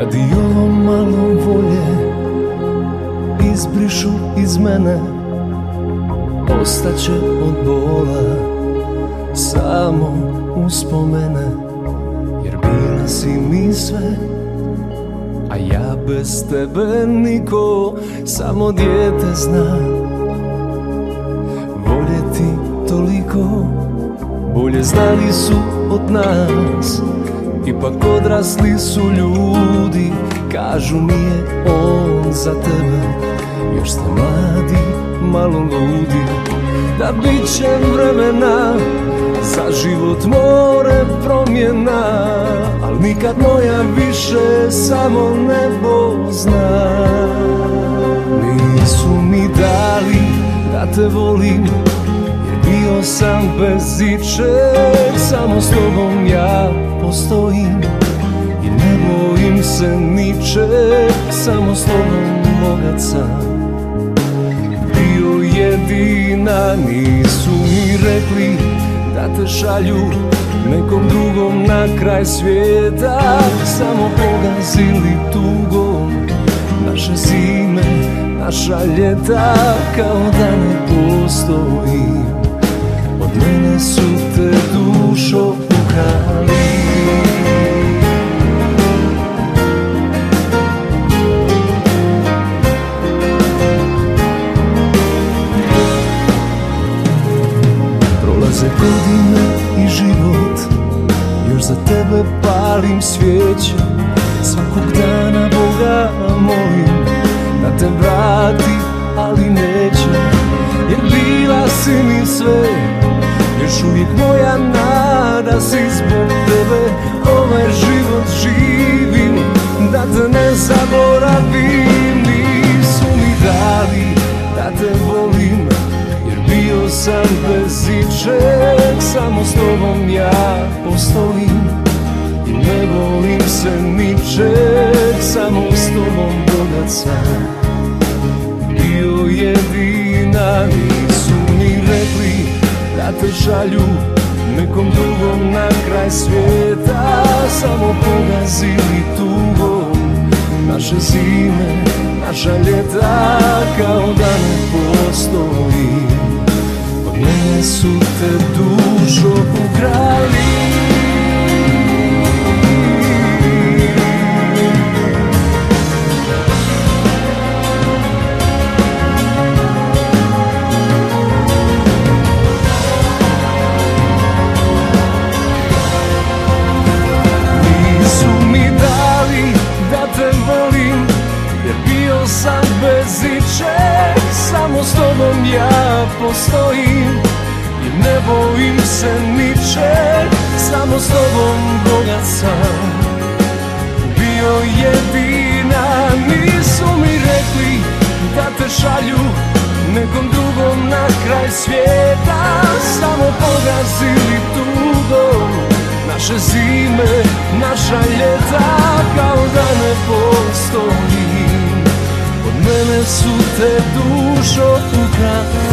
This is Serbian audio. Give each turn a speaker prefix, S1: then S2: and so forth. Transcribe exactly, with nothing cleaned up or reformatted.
S1: Kad i ovo malo volje izbrišu iz mene, ostaće od bola samo uspomene. Jer bila si mi sve, a ja bez tebe niko, samo dijete zna voljeti toliko. Bolje znali su od nas, ipak odrasli su ljudi. Kažu nije on za tebe, još ste mladi, malo ludi. Da bit će vremena, za život more promjena, al nikad moja više samo nebo zna. Nisu mi dali da te volim, jer bio sam bez ičeg, samo s tobom ja postojim i ne bojim se ničeg, samo s tobom bogat sam. Bio jedina, nisu mi rekli da te šalju nekom drugom na kraj svijeta, samo pogazili tugom naše zime, naša ljeta, kao da ne postojim. Od mene su te dušo ukrali. Prolaze godine i život, još za tebe palim svijeće. Svakog dana Boga molim da te vrati, ali neće. Jer bila si mi sve, još uvijek moja nada si. Zbog tebe ovaj život živim, da te ne zaboravim. Nisu mi dali da te volim, jer bio sam bez ičeg, samo s tobom ja postojim i ne bojim se ničeg, samo s tobom bogat sam. Bio jedina, nisu mi rekli da te šalju nekom drugom na kraj svijeta, samo pogazili tugom naše zime, naša ljeta, kao da ne postojim. Od mene su te dušo ukrali. Sam bez ičeg, samo s tobom ja postojim i ne bojim se ničeg, samo s tobom bogat sam. Bio jedina, nisu mi rekli da te šalju nekom drugom na kraj svijeta, samo pogazili tugom naše zime, naša ljeta, kao da ne postojim. Od mene su te dušo ukrali.